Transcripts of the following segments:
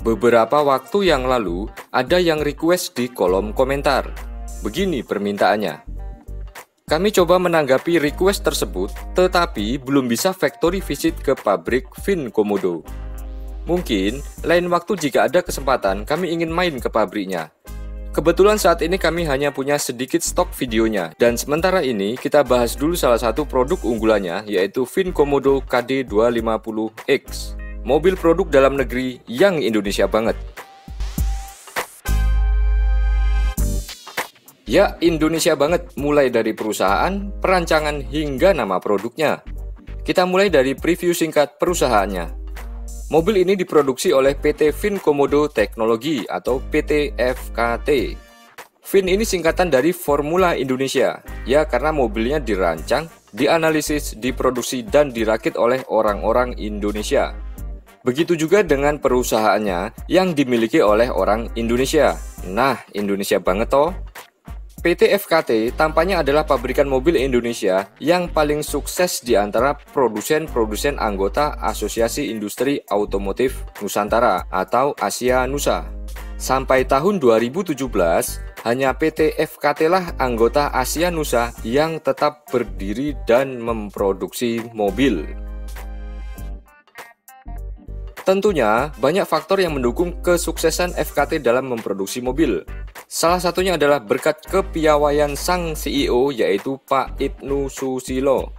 Beberapa waktu yang lalu, ada yang request di kolom komentar. Begini permintaannya. Kami coba menanggapi request tersebut, tetapi belum bisa factory visit ke pabrik Vin Komodo. Mungkin, lain waktu jika ada kesempatan, kami ingin main ke pabriknya. Kebetulan saat ini kami hanya punya sedikit stok videonya, dan sementara ini kita bahas dulu salah satu produk unggulannya, yaitu Vin Komodo KD250X. Mobil produk dalam negeri yang Indonesia banget. Ya, Indonesia banget, mulai dari perusahaan, perancangan, hingga nama produknya. Kita mulai dari preview singkat perusahaannya. Mobil ini diproduksi oleh PT Vin Komodo Teknologi atau PT FKT. Vin ini singkatan dari Formula Indonesia, ya karena mobilnya dirancang, dianalisis, diproduksi, dan dirakit oleh orang-orang Indonesia. Begitu juga dengan perusahaannya yang dimiliki oleh orang Indonesia. Nah, Indonesia banget toh. PT FKT tampaknya adalah pabrikan mobil Indonesia yang paling sukses di antara produsen-produsen anggota Asosiasi Industri Otomotif Nusantara atau Asia Nusa. Sampai tahun 2017, hanya PT FKT lah anggota Asia Nusa yang tetap berdiri dan memproduksi mobil. Tentunya, banyak faktor yang mendukung kesuksesan FKT dalam memproduksi mobil. Salah satunya adalah berkat kepiawaian sang CEO, yaitu Pak Ibnu Susilo.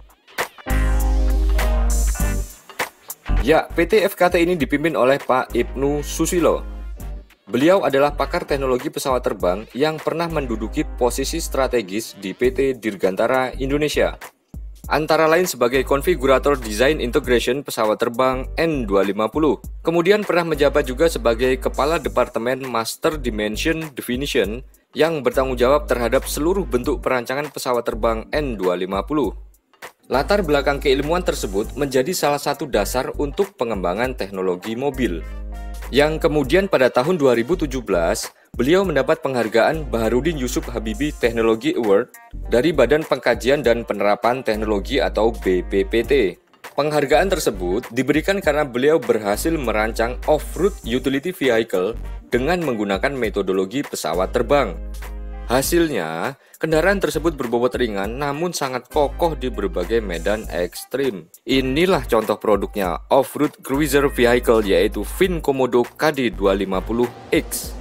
Ya, PT FKT ini dipimpin oleh Pak Ibnu Susilo. Beliau adalah pakar teknologi pesawat terbang yang pernah menduduki posisi strategis di PT Dirgantara Indonesia. Antara lain sebagai konfigurator desain integration pesawat terbang N250. Kemudian pernah menjabat juga sebagai Kepala Departemen Master Dimension Definition yang bertanggung jawab terhadap seluruh bentuk perancangan pesawat terbang N250. Latar belakang keilmuan tersebut menjadi salah satu dasar untuk pengembangan teknologi mobil. Yang kemudian pada tahun 2017, beliau mendapat penghargaan Baharudin Yusuf Habibie Technology Award dari Badan Pengkajian dan Penerapan Teknologi atau BPPT. Penghargaan tersebut diberikan karena beliau berhasil merancang off-road utility vehicle dengan menggunakan metodologi pesawat terbang. Hasilnya, kendaraan tersebut berbobot ringan namun sangat kokoh di berbagai medan ekstrim. Inilah contoh produknya, off-road cruiser vehicle yaitu Vin Komodo KD250X.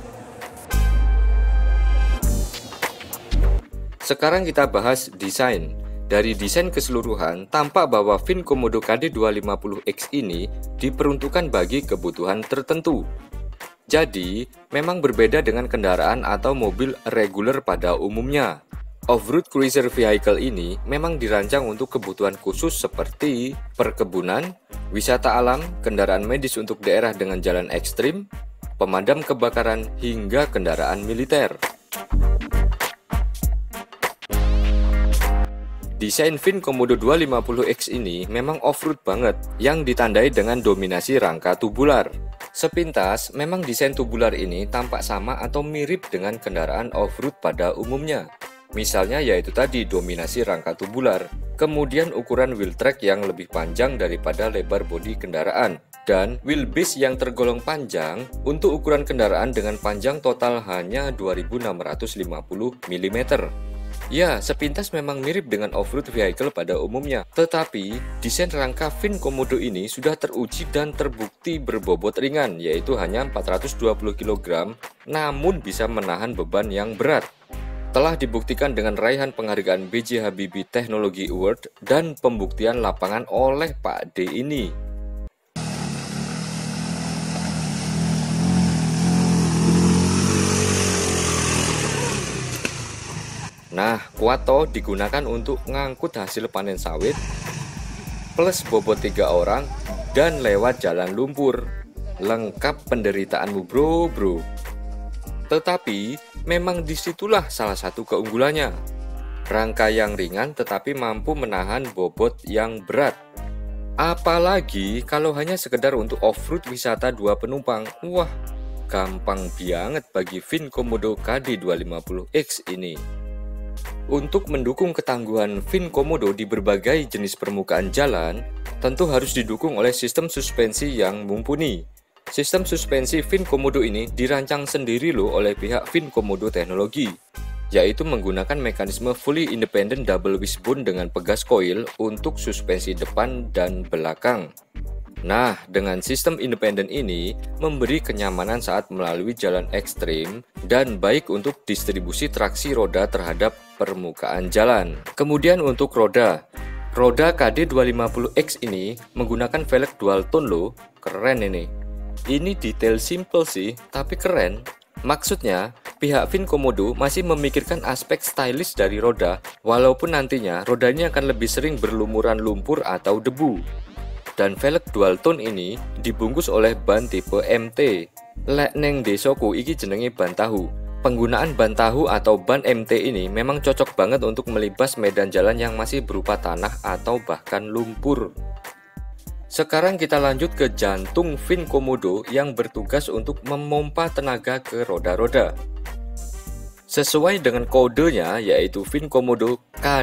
Sekarang kita bahas desain. Dari desain keseluruhan, tampak bahwa Vin Komodo KD250X ini diperuntukkan bagi kebutuhan tertentu. Jadi, memang berbeda dengan kendaraan atau mobil reguler pada umumnya. Off-road cruiser vehicle ini memang dirancang untuk kebutuhan khusus seperti perkebunan, wisata alam, kendaraan medis untuk daerah dengan jalan ekstrim, pemadam kebakaran, hingga kendaraan militer. Desain Vin Komodo 250X ini memang off-road banget, yang ditandai dengan dominasi rangka tubular. Sepintas, memang desain tubular ini tampak sama atau mirip dengan kendaraan off-road pada umumnya. Misalnya yaitu tadi dominasi rangka tubular, kemudian ukuran wheel track yang lebih panjang daripada lebar bodi kendaraan, dan wheelbase yang tergolong panjang untuk ukuran kendaraan dengan panjang total hanya 2650 mm. Ya, sepintas memang mirip dengan off-road vehicle pada umumnya. Tetapi, desain rangka Vin Komodo ini sudah teruji dan terbukti berbobot ringan, yaitu hanya 420 kg, namun bisa menahan beban yang berat. Telah dibuktikan dengan raihan penghargaan B.J. Habibie Technology Award dan pembuktian lapangan oleh Pak D ini. Nah, kuat toh digunakan untuk ngangkut hasil panen sawit, plus bobot 3 orang, dan lewat jalan lumpur. Lengkap penderitaanmu bro. Tetapi, memang disitulah salah satu keunggulannya. Rangka yang ringan tetapi mampu menahan bobot yang berat. Apalagi kalau hanya sekedar untuk off-road wisata 2 penumpang. Wah, gampang banget bagi Vin Komodo KD250X ini. Untuk mendukung ketangguhan Vin Komodo di berbagai jenis permukaan jalan, tentu harus didukung oleh sistem suspensi yang mumpuni. Sistem suspensi Finkomodo ini dirancang sendiri loh oleh pihak Finkomodo Teknologi, yaitu menggunakan mekanisme fully independent double wishbone dengan pegas coil untuk suspensi depan dan belakang. Nah, dengan sistem independen ini memberi kenyamanan saat melalui jalan ekstrim dan baik untuk distribusi traksi roda terhadap permukaan jalan. Kemudian untuk roda KD250X ini menggunakan velg dual tone loh, keren ini. Ini detail simple sih, tapi keren. Maksudnya, pihak Finkomodo masih memikirkan aspek stylish dari roda, walaupun nantinya roda ini akan lebih sering berlumuran lumpur atau debu. Dan velg dual tone ini dibungkus oleh ban tipe MT. Lek neng desoku iki jenenge ban tahu. Penggunaan ban tahu atau ban MT ini memang cocok banget untuk melibas medan jalan yang masih berupa tanah atau bahkan lumpur. Sekarang kita lanjut ke jantung Finkomodo yang bertugas untuk memompa tenaga ke roda-roda. Sesuai dengan kodenya yaitu Finkomodo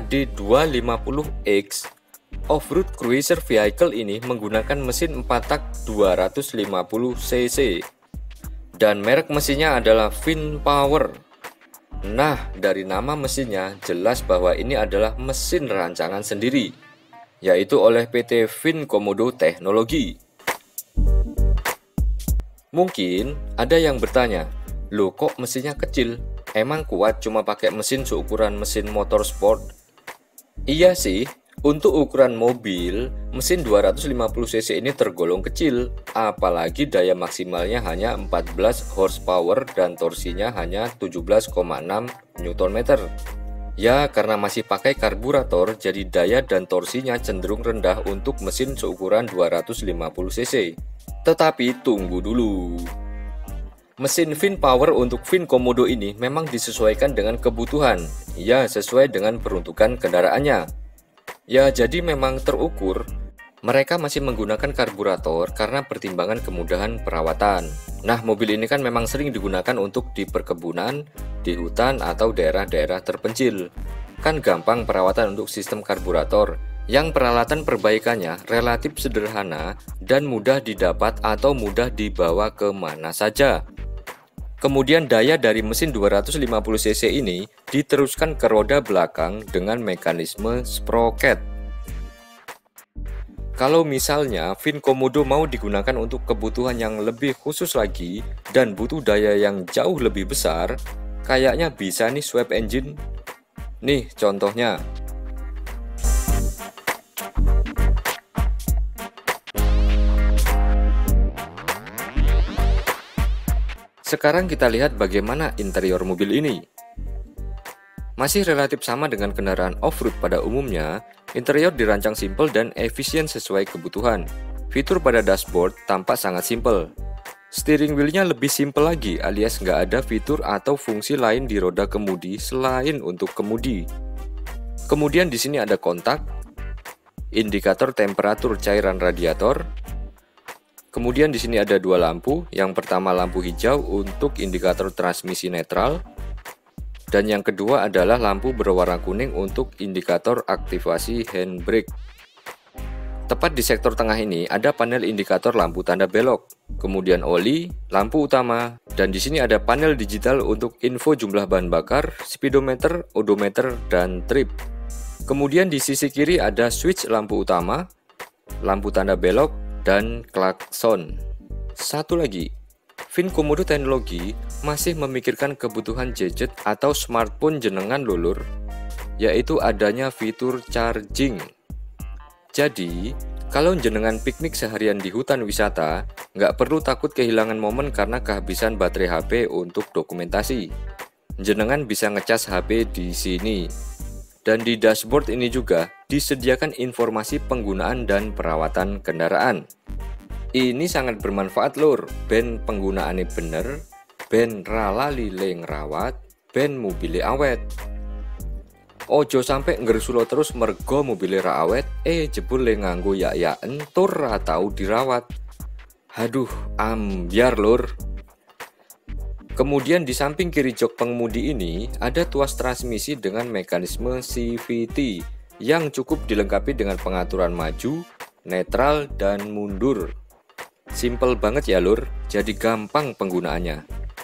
KD250X, off-road cruiser vehicle ini menggunakan mesin 4 tak 250 cc. Dan merek mesinnya adalah Finpower. Nah, dari nama mesinnya jelas bahwa ini adalah mesin rancangan sendiri, yaitu oleh PT Finkomodo Teknologi. Mungkin ada yang bertanya, loh kok mesinnya kecil? Emang kuat cuma pakai mesin seukuran mesin motorsport? Iya sih, untuk ukuran mobil, mesin 250 cc ini tergolong kecil, apalagi daya maksimalnya hanya 14 horsepower dan torsinya hanya 17,6 Nm. Ya, karena masih pakai karburator, jadi daya dan torsinya cenderung rendah untuk mesin seukuran 250 cc. Tetapi tunggu dulu. Mesin Finpower untuk Finkomodo ini memang disesuaikan dengan kebutuhan, ya sesuai dengan peruntukan kendaraannya. Ya, jadi memang terukur. Mereka masih menggunakan karburator karena pertimbangan kemudahan perawatan. Nah, mobil ini kan memang sering digunakan untuk di perkebunan, di hutan, atau daerah-daerah terpencil. Kan gampang perawatan untuk sistem karburator, yang peralatan perbaikannya relatif sederhana dan mudah didapat atau mudah dibawa kemana saja. Kemudian daya dari mesin 250 cc ini diteruskan ke roda belakang dengan mekanisme sprocket. Kalau misalnya Finkomodo mau digunakan untuk kebutuhan yang lebih khusus lagi dan butuh daya yang jauh lebih besar, kayaknya bisa nih swap engine. Nih contohnya. Sekarang kita lihat bagaimana interior mobil ini. Masih relatif sama dengan kendaraan off-road pada umumnya, interior dirancang simpel dan efisien sesuai kebutuhan. Fitur pada dashboard tampak sangat simpel. Steering wheel-nya lebih simpel lagi, alias nggak ada fitur atau fungsi lain di roda kemudi selain untuk kemudi. Kemudian di sini ada kontak, indikator temperatur cairan radiator. Kemudian di sini ada dua lampu. Yang pertama lampu hijau untuk indikator transmisi netral, dan yang kedua adalah lampu berwarna kuning untuk indikator aktivasi handbrake. Tepat di sektor tengah ini ada panel indikator lampu tanda belok, kemudian oli, lampu utama, dan di sini ada panel digital untuk info jumlah bahan bakar, speedometer, odometer, dan trip. Kemudian di sisi kiri ada switch lampu utama, lampu tanda belok, dan klakson. Satu lagi, Finkomodo Teknologi masih memikirkan kebutuhan gadget atau smartphone jenengan lulur, yaitu adanya fitur charging. Jadi, kalau jenengan piknik seharian di hutan wisata, nggak perlu takut kehilangan momen karena kehabisan baterai HP untuk dokumentasi. Jenengan bisa ngecas HP di sini. Dan di dashboard ini juga disediakan informasi penggunaan dan perawatan kendaraan. Ini sangat bermanfaat lur, ben penggunaannya bener, ben ralali ngrawat, ben mobile awet. Ojo sampai ngersulo terus mergo mobile ra awet, jebul le nganggo yak-yaken tur ra tau dirawat. Haduh, ambyar lur. Kemudian di samping kiri jok pengemudi ini ada tuas transmisi dengan mekanisme CVT yang cukup dilengkapi dengan pengaturan maju, netral, dan mundur. Simple banget ya lur, jadi gampang penggunaannya.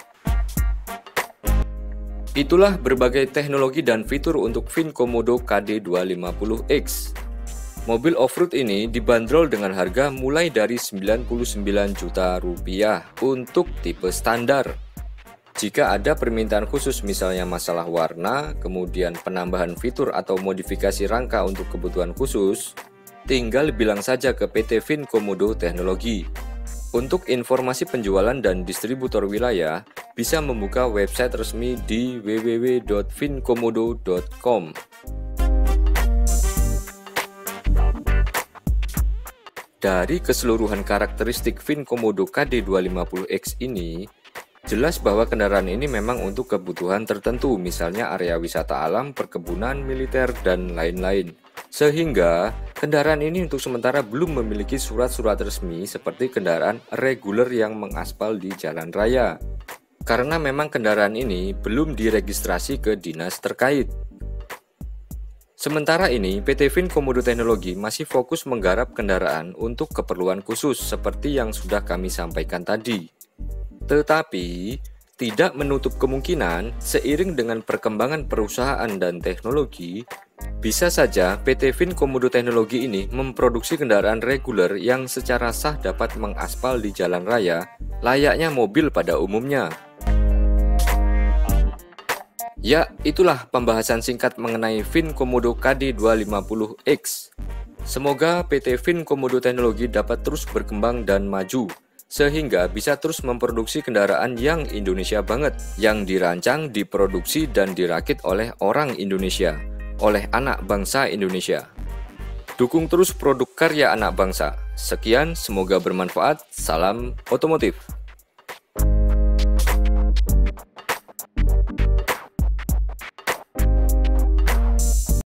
Itulah berbagai teknologi dan fitur untuk VIN Komodo KD250X. Mobil off-road ini dibanderol dengan harga mulai dari 99 juta rupiah untuk tipe standar. Jika ada permintaan khusus misalnya masalah warna, kemudian penambahan fitur atau modifikasi rangka untuk kebutuhan khusus, tinggal bilang saja ke PT VIN Komodo Teknologi. Untuk informasi penjualan dan distributor wilayah, bisa membuka website resmi di www.vinkomodo.com. Dari keseluruhan karakteristik VIN Komodo KD250X ini, jelas bahwa kendaraan ini memang untuk kebutuhan tertentu, misalnya area wisata alam, perkebunan, militer, dan lain-lain. Sehingga, kendaraan ini untuk sementara belum memiliki surat-surat resmi seperti kendaraan reguler yang mengaspal di jalan raya. Karena memang kendaraan ini belum diregistrasi ke dinas terkait. Sementara ini, PT VIN Komodo Teknologi masih fokus menggarap kendaraan untuk keperluan khusus seperti yang sudah kami sampaikan tadi. Tetapi, tidak menutup kemungkinan seiring dengan perkembangan perusahaan dan teknologi, bisa saja PT VIN Komodo Teknologi ini memproduksi kendaraan reguler yang secara sah dapat mengaspal di jalan raya, layaknya mobil pada umumnya. Ya, itulah pembahasan singkat mengenai VIN Komodo KD250X. Semoga PT VIN Komodo Teknologi dapat terus berkembang dan maju, sehingga bisa terus memproduksi kendaraan yang Indonesia banget, yang dirancang, diproduksi, dan dirakit oleh orang Indonesia, oleh anak bangsa Indonesia. Dukung terus produk karya anak bangsa. Sekian, semoga bermanfaat. Salam otomotif.